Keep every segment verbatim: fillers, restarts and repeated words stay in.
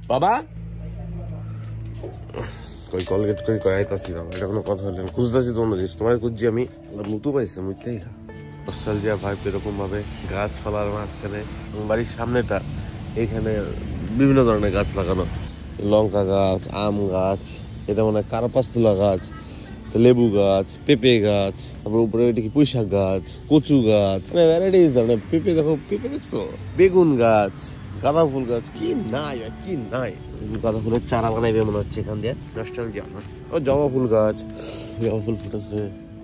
বাবা কই কলগেট কই কই আইতাছি বাবা, এটা কোনো কথা হলো না। খুঁজতেছি তো অন্য জিনিস, তোমার খুঁজছি আমি। মুতু পাইছে মুইতেই নস্টালজিয়া ভাইব এরকম ভাবে গাছপালার মাঝখানে বাড়ির সামনেটা, এখানে বিভিন্ন ধরনের গাছ লাগানো, লঙ্কা গাছ, আম গাছ, এটা মনে হয় কারাপাসতুলা গাছ, লেবু গাছ, পেঁপে গাছ, তারপর উপরে ওইটা কি পুঁইশাক গাছ, কচু গাছ, মানে ভ্যারাইটিস ধরনের। পেঁপে দেখো, পেঁপে দেখছো, বেগুন গাছ, গাঁদা ফুল গাছ, কি নাই আর কি নাই। গাঁদা ফুলের চারা বানাইবে মনে হচ্ছে এখান দিয়ে, নস্টালজিয়া। ও জবা ফুল গাছ, জবা ফুল ফুটেছে।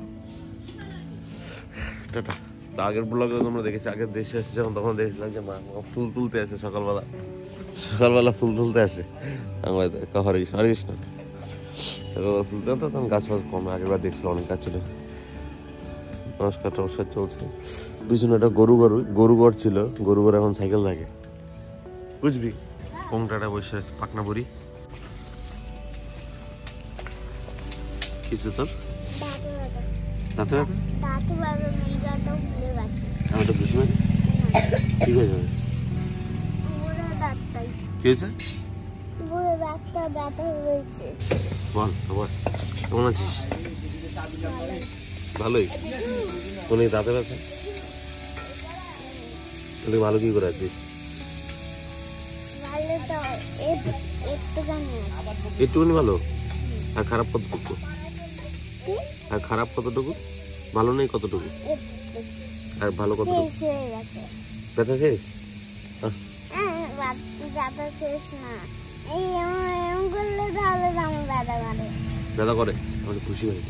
টাটা। আগের ব্লগে তোমরা দেখেছি, আগের দেশে এসে যখন তখন দেখেছিলাম যে মা ফুল তুলতে আসে সকালবেলা, সকালবেলা ফুল তুলতে আসে। আমরা হরিস হরিস না ফুল তুলতে, তখন গাছ ফাছ কম। আগের বার দেখছিলাম অনেক গাছ ছিল। নমস্কার টমস্কার চলছে। পিছনে একটা গরু গরু গরু ঘর ছিল, গরু ঘর এখন সাইকেল থাকে বুঝবি। কোংটাটা বসে আছে পাকনা বুড়ি। কিছু তোর দাঁতে ব্যথা, আমি তো বুঝি না ঠিক হয়ে যাবে। কি হয়েছে? বল বল, কেমন আছিস? ভালোই। কোন দাঁতে ব্যথা? ভালো কি করে আছিস? একটুখানি ভালো। আর খারাপ কতটুকু? আর খারাপ কতটুকু? ভালো নেই কতটুকু? আর ভালো কতটুকু? ব্যথা শেষ? ব্যথা করে? আমাকে খুশি হয়।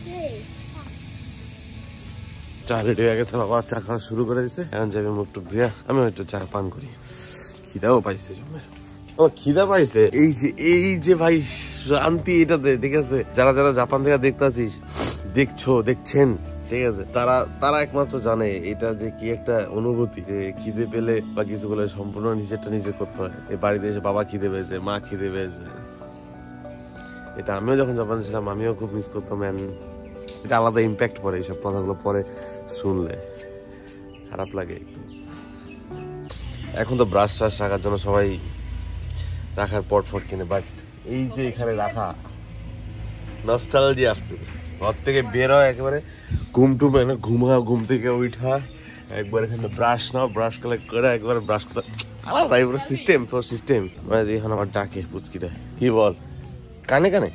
চা রেডি হয়ে গেছে, বাবা চা খাওয়া শুরু করে দিচ্ছে। এখন যাবে মুখ টুক ধুয়া, আমি একটু চা পান করি। খিদাও পাইছে, আমার খিদা পাইছে। এই যে এই যে ভাই শান্তি এটাতে, ঠিক আছে? যারা যারা জাপান থেকে দেখতেছিস, দেখছো, দেখছেন, ঠিক আছে, তারা তারা একমাত্র জানে এটা যে কি একটা অনুভূতি, যে খিদে পেলে বা কিছু বলে সম্পূর্ণ নিজেরটা নিজে করতে হয়। এই বাড়িতে এসে বাবা খিদে পেয়েছে, মা খিদে পেয়েছে, এটা আমিও যখন জাপানে ছিলাম আমিও খুব মিস করতাম। এটা আলাদা ইম্প্যাক্ট পড়ে, এইসব কথাগুলো পরে শুনলে খারাপ লাগে। এখন তো ব্রাশ ট্রাশ রাখার জন্য সবাই রাখার পট ফট কিনে, বাট এই যে এখানে রাখা নস্টালজিয়া। ঘর থেকে বের হয় একেবারে ঘুম টুম এনে ঘুমা, ঘুম থেকে উঠা একবার এখানে ব্রাশ নাও, ব্রাশ কালেক্ট করে একবার ব্রাশ করতে আলাদা এবার সিস্টেম, তোর সিস্টেম। এখন আবার ডাকে পুচকিটা, কি বল কানে কানে?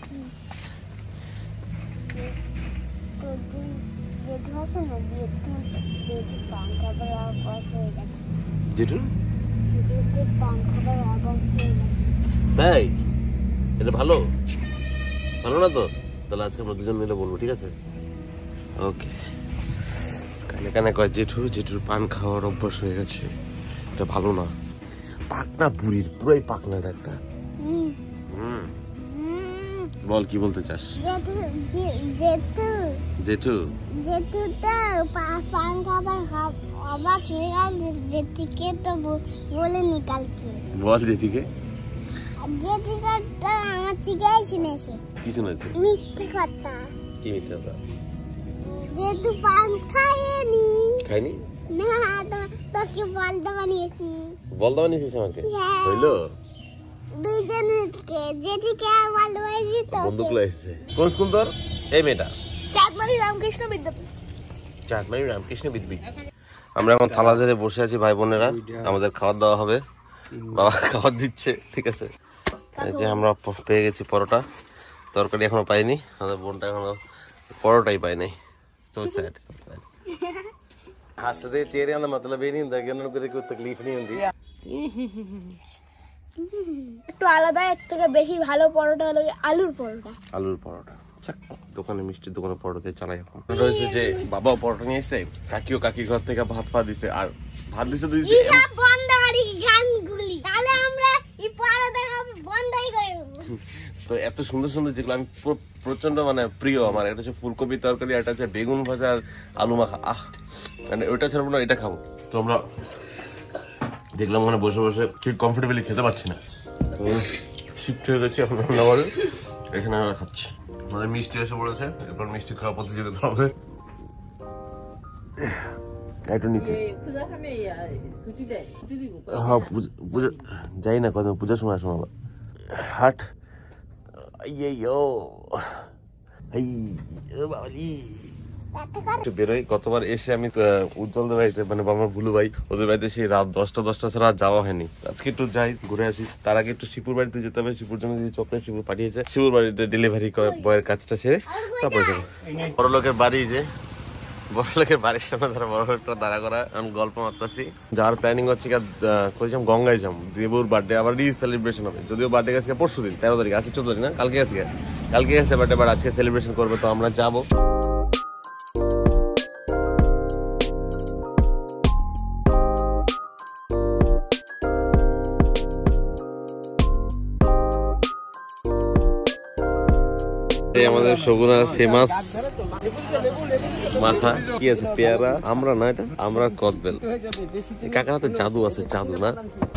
তাই? এটা ভালো ভালো না তো? তাহলে আজকে আমরা দুজন মিলে বলবো, ঠিক আছে? ওকে। কানে কানে কয় জেঠু, জেঠুর পান খাওয়ার অভ্যাস হয়ে গেছে, এটা ভালো না। পাকনা বুড়ির, পুরাই পাকনা একটা। হুম, বল কি বলতে চাস? জেঠু জেঠু জেঠুটা পান খাবার অবাক হয়ে গেল, জেঠিকে তো বলেনি কালকে। বল জেঠিকে। জেঠিকাটা আমার থেকেই শুনেছে। কি শুনেছে? মিথ্যে কথা। কি মিথ্যে কথা? জেঠু পান খায়নি। খায়নি? না, তোকে বলদা বানিয়েছি। বলদা বানিয়েছিস আমাকে? হইলো? দুইজনকে, জেঠিকে আর বলদা বানিয়েছি তো। বন্দুক লাইছে। কোন স্কুল তোর? এই মেয়েটা চাঁদমারি রামকৃষ্ণ বিদ্যাপীঠ। চাঁদমারি রামকৃষ্ণ বিদ্যাপীঠ। আমরা এখন থালা ধরে বসে আছি ভাই বোনেরা, আমাদের খাবার দাওয়া হবে, বাবা খাবার দিচ্ছে, ঠিক আছে? এই যে আমরা পেয়ে গেছি পরোটা, তরকারি এখনো পাইনি, আমাদের বোনটা এখনো পরোটাই পাই নাই। हंसते चेहरे का मतलब ये नहीं होता कि उन्होंने कोई तकलीफ नहीं होती। একটু আলাদা, এর থেকে বেশি ভালো পরোটা হলো আলুর পরোটা। আলুর পরোটা দোকানে, মিষ্টির দোকানে পরোটা চালাই এখন। রয়েছে যে বাবাও পরোটা নিয়ে এসে, কাকিও কাকি ঘর থেকে ভাত ফা দিছে, আর ভাত দিছে তো দিছে বন্ধবাড়ি গানগুলি, তাহলে আমরা এই পরোটা বন্ধই করে দেব। তো এত সুন্দর সুন্দর যেগুলো আমি প্রচন্ড মানে প্রিয় আমার, এটা হচ্ছে ফুলকপি তরকারি, এটা হচ্ছে বেগুন ভাজা আর আলু মাখা। আহ মানে ওইটা ছাড়বো না, এটা খাবো। তো আমরা দেখলাম ওখানে বসে বসে ঠিক কমফোর্টেবলি খেতে পারছি না, শিফট হয়ে গেছি এখন রান্নাঘরে, এখানে আমরা খাচ্ছি। আমাদের মিষ্টি এসে পড়েছে, এরপর মিষ্টি খাওয়া প্রতিযোগিতা হবে। একটু নিচে হ্যাঁ যাই না, কত পূজার সময় আসবো আবার। হাট বেরোই। গতবার এসে আমি উজ্জ্বলদের বাড়িতে মানে আমার ভুলু ভাই ওদের বাড়িতে সেই রাত দশটা দশটা ছাড়া যাওয়া হয়নি। আজকে একটু যাই ঘুরে আসি। তার আগে একটু শিপুর বাড়িতে যেতে হবে। শিপুর জন্য যে চকলেট শিপুর পাঠিয়েছে, শিপুর বাড়িতে ডেলিভারি বয়ের কাজটা সেরে তারপরে যাবো। বড় লোকের বাড়ি, যে বড় লোকের বাড়ির সামনে ধরো বড় লোকটা দাঁড়া করা, আমি গল্প মারতেছি। যাওয়ার প্ল্যানিং হচ্ছে করেছিলাম গঙ্গায় যাবো। দেবুর বার্থডে আবার রি সেলিব্রেশন হবে, যদিও বার্থডে আজকে পরশু দিন, তেরো তারিখ আছে, চোদ্দ তারিখ না কালকে আজকে কালকে আছে বার্থডে, বাট আজকে সেলিব্রেশন করবে, তো আমরা যাবো। আমাদের সগুনার ফেমাস মাথা কি আছে, পেয়ারা, আমরা না এটা আমরা কদবেল। কাকার হাতে জাদু আছে, জাদু না।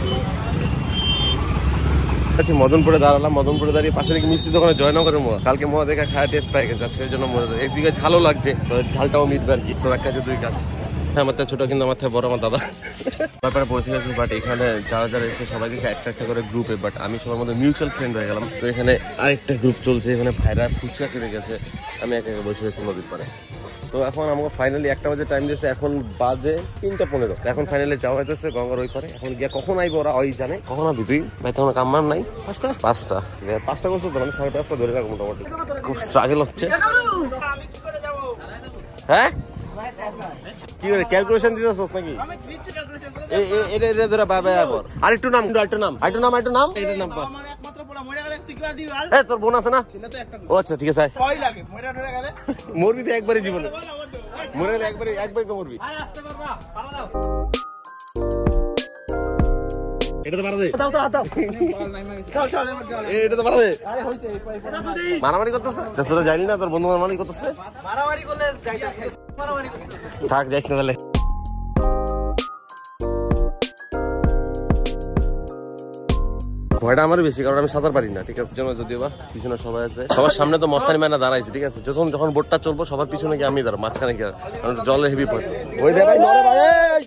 আচ্ছা মদনপুরে দাঁড়ালাম, মদনপুরে দাঁড়িয়ে পাশে দিকে মিষ্টি দোকানে জয়নগরের মোয়া। কালকে মোয়া দেখা খায় টেস্ট পাই গেছে, আজকের জন্য একদিকে ঝালও লাগছে, ঝালটাও মিটবে আর কি। তো এক কাছে দুই কাজ। আমার ছোট কিন্তু আমার থেকে বড় আমার দাদা ব্যাপারে পৌঁছে গেছে। বাট এখানে যারা যারা এসে সবাইকে একটা একটা করে গ্রুপে, বাট আমি সবার মধ্যে মিউচুয়াল ফ্রেন্ড হয়ে গেলাম। তো এখানে আরেকটা গ্রুপ চলছে, এখানে ভাইরা ফুচকা কিনে গেছে, আমি একা একা বসে গেছি নদীর পাড়ে। তো এখন আমাকে ফাইনালি একটা বাজে টাইম দিয়েছে, এখন বাজে তিনটা পনেরো। এখন ফাইনালি যাওয়া হইতেছে গঙ্গার ওই পারে। এখন গিয়ে কখন আইবো ওরা ওই জানে, কখন আবি তুই ভাই? তখন কাম্মার নাই পাঁচটা পাঁচটা পাঁচটা করছো তো, মানে সাড়ে পাঁচটা ধরে রাখো মোটামুটি। খুব স্ট্রাগল হচ্ছে। হ্যাঁ কি করে ক্যালকুলেশন দিতেছস নাকি? এটা এটা ধরে বাবা আবার আরেকটু নাম, আরেকটু নাম, আরেকটু নাম, আরেকটু নাম, এটা নাম পা। আমার একমাত্র পোলা মরে গেলে তুই কি দিবি? এ তোর বোন আছে না? ছিল তো একটা। ও আচ্ছা ঠিক আছে। কয় লাগে মরে ধরে গেলে? মরবি তো একবারই জীবনে, মরে গেলে একবারই একবারই তো মরবি। আয় আসতে পারবা, পারা দাও। এটা তো পারা দে। দাও দাও দাও। বল নাই মারি। চল চল এবার চল। এটা তো পারা দে। আরে হইছে এই পাই পারা। মারামারি করতেছ? তোরা জানি না তোর বন্ধু মারামারি করতেছে? মারামারি করলে যাইতা মারামারি করতেছ। থাক যাইস না তাহলে। ভয়টা আমার বেশি, কারণ আমি সাঁতার পারি না, ঠিক আছে? যদিও বা পিছনে সবাই আছে, সবার সামনে তো মস্তানি ম্যানা দাঁড়াইছে, ঠিক আছে? যখন যখন বোটটা চলবো সবার পিছনে গিয়ে আমি দাঁড়া, মাঝখানে গিয়ে, কারণ জলে হেভি পড়ে। ওই দে ভাই, নরে ভাই,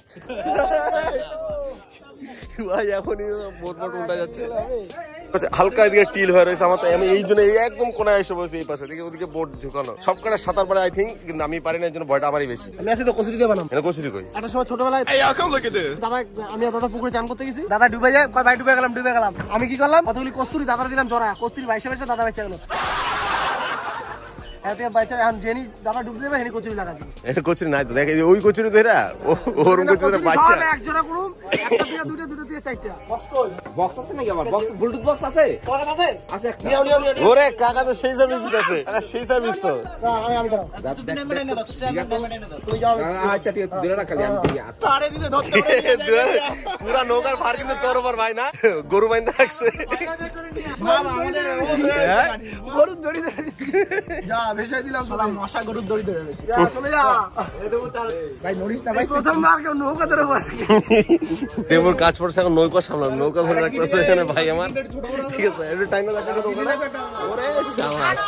ভাই এখনই বোট বোট উল্টা যাচ্ছে। হালকা এদিকে টিল হয়ে রয়েছে আমার, তো আমি এই জন্য একদম কোনায় এসে বসে এই পাশে দিকে, ওদিকে বোট ঝুঁকানো। সব কটা সাঁতার পারে আই থিঙ্ক, কিন্তু আমি পারি না, এই জন্য ভয়টা আমারই বেশি। আমি আছি তো কচুরি দিয়ে বানাম। এটা কচুরি কই? একটা সময় ছোটবেলায় দাদা, আমি দাদা পুকুরে চান করতে গেছি, দাদা ডুবে যায়, কয় ভাই ডুবে গেলাম ডুবে গেলাম। আমি কি করলাম, কতগুলি কস্তুরি দাদা দিলাম জড়া, কস্তুরি বাইশে বাইশে দাদা বেঁচে গেল। দাদা ডুব দেবে, কচুরি লাগা দিবে। এটা কচুরি নাই তো, দেখে ওই কচুরি তো এরা ওর কচুরি বাচ্চা এক জোড়া করুম, একটা দিয়ে দুটো দুটো দিয়ে চারটা। বক্স কই? বক্স আছে নাকি আমার? বক্স ব্লুটুথ বক্স আছে? বক্স আছে আছে একটা। নিও নিও নিও। ওরে কাকা তো সেই সার্ভিস দিতেছে, কাকা সেই সার্ভিস তো। না আমি আমি দাও তুই নাম্বার এনে দাও, তুই নাম্বার এনে দাও, তুই যাও। আচ্ছা ঠিক আছে, দুটো খালি আমি দিই। আরে দিতে ধরতে পুরো নৌকার ভার কিন্তু তোর উপর ভাই না, গরু বাইন্দা রাখছে। মামা আমাদের গরু দড়ি ধরে যা বেশাই দিলাম তো, মশা গরুর দড়ি ধরে গেছে। যা চলে যা, এতে উতাল ভাই নড়িস না ভাই, প্রথমবার কেউ নৌকা ধরে বসে। দেবর কাজ পড়ছে, এখন নৌকা সামলাম, নৌকা ধরে রাখতেছে এখানে ভাই আমার, ঠিক আছে? একটু টাইম লাগবে নৌকাটা। ওরে শাবাশ।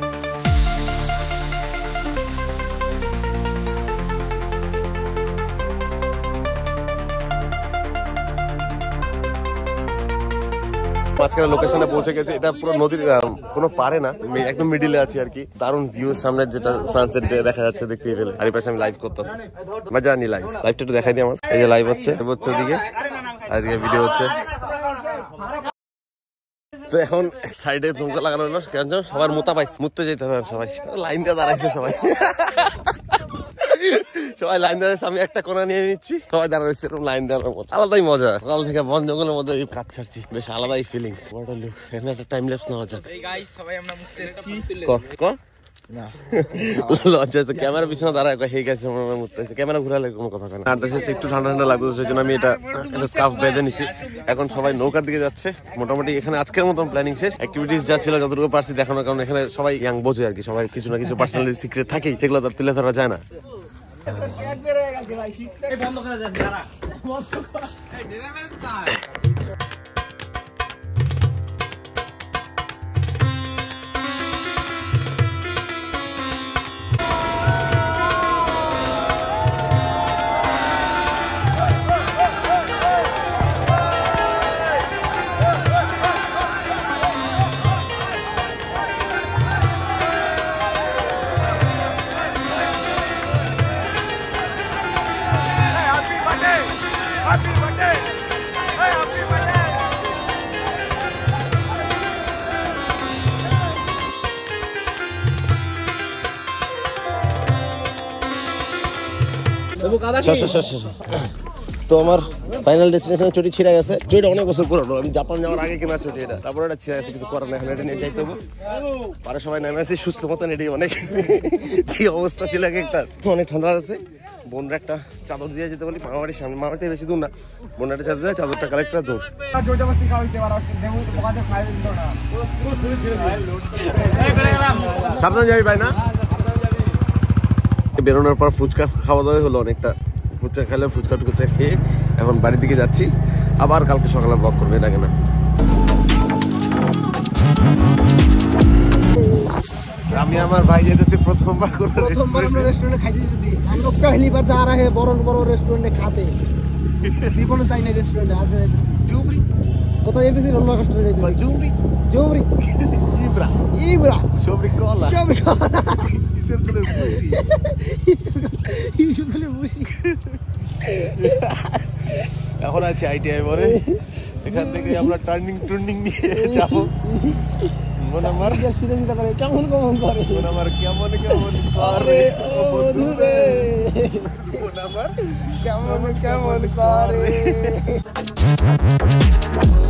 মাঝখানে লোকেশনে পৌঁছে গেছে, এটা পুরো নদীর কোনো পারে না, একদম মিডিলে আছি আর কি। দারুণ ভিউ, সামনে যেটা সানসেট দেখা যাচ্ছে দেখতেই পেলে। আর এই পাশে আমি লাইভ করতেছি, মজা নি লাইভ লাইভটা একটু দেখাই দিই আমার। এই যে লাইভ হচ্ছে হচ্ছে ওদিকে, আর এদিকে ভিডিও হচ্ছে। তো এখন সাইডে নৌকা লাগানো হলো, কেন সবার মোতা পাইছে, মুততে যেতে হবে সবাই, লাইন দিয়ে দাঁড়াইছে সবাই, সবাই লাইন দাঁড়াইছে। আমি একটা কোনা নিয়ে নিচ্ছি, সবাই দাঁড়াইছে এরকম লাইন দাঁড়ানোর মতো। আলাদাই মজা, সকাল থেকে বন জঙ্গলের মধ্যে কাজ ছাড়ছি, বেশ আলাদাই ফিলিংস। এখানে একটা টাইম ল্যাপস নেওয়া যাক। ক্যামেরা পিছনে দাঁড়ায় হে গেছে, ক্যামেরা ঘুরালে কোনো কথা না। একটু ঠান্ডা ঠান্ডা লাগতেছে, সেই জন্য আমি এটা একটা স্কার্ফ বেঁধে নিছি। এখন সবাই নৌকার দিকে যাচ্ছে। মোটামুটি এখানে আজকের মতন প্ল্যানিং শেষ। অ্যাক্টিভিটিস যা ছিল যতটুকু পারছি দেখানোর, কারণ এখানে সবাই ইয়াং বোঝে আর কি, সবাই কিছু না কিছু পার্সোনালি সিক্রেট থাকেই, সেগুলো তো তুলে ধরা যায় না। তো আমার ফাইনাল ডেস্টিনেশনে চটি ছিঁড়ে গেছে। চটিটা অনেক বছর পুরনো, আমি জাপান যাওয়ার আগে কেনা চটি এটা। তারপরে এটা ছিঁড়ে গেছে, কিছু করার নাই, এটা নিয়ে যাইতে হবে। পারে সবাই নেমে আসে সুস্থ মতন, এটাই অনেক। কি অবস্থা ছিল এক একটা, অনেক ঠান্ডা আছে। বোনরা একটা চাদর দিয়ে যেতে বলি, মামাবাড়ির সামনে, মামাবাড়িতে বেশি দূর না, বোনরা একটা চাদর দেয়, চাদরটা কালেক্টটা দূর। সাবধান যাবি ভাই না। বেরোনোর পর ফুচকা খাওয়া দাওয়া হলো অনেকটা, ফুচকা খেলে ফুচকা টুচকা খেয়ে এখন বাড়ির দিকে যাচ্ছি। আবার কালকে সকালে ব্লগ করবে, এটা কেনা। আমি আমার ভাই যেতেছি প্রথমবার করে প্রথমবার আমরা রেস্টুরেন্টে খাইতে যেতেছি। আমরা পहली बार जा रहे हैं বড় বড় রেস্টুরেন্টে খাতে। জীবনে যাই না রেস্টুরেন্টে, আজকে যাইতেছি। জুমরি কোথায় যাইতেছি? রোলার কোস্টারে যাইতেছি। জুমরি জুমরি ইব্রা ইব্রা সবরি কলা সবরি কলা ইসুরগুলো বুশি ইসুরগুলো বুশি। এখন আছে আইটিআই বলে, এখান থেকে আমরা টার্নিং টুর্নিং নিয়ে যাব। মন আমার সিধা সিধা করে কেমন কেমন করে, মন আমার কেমন কেমন করে ও বন্ধুরে, মন আমার কেমন কেমন করে।